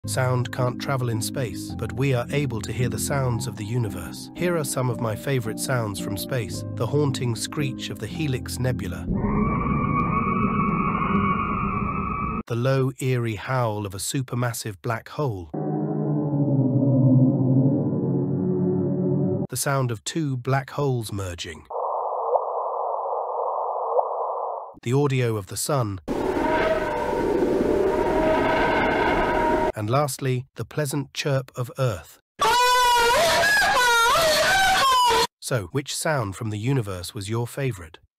Sound can't travel in space, but we are able to hear the sounds of the universe. Here are some of my favorite sounds from space. The haunting screech of the Helix Nebula. The low, eerie howl of a supermassive black hole. The sound of two black holes merging. The audio of the sun. And lastly, the pleasant chirp of Earth. So, which sound from the universe was your favorite?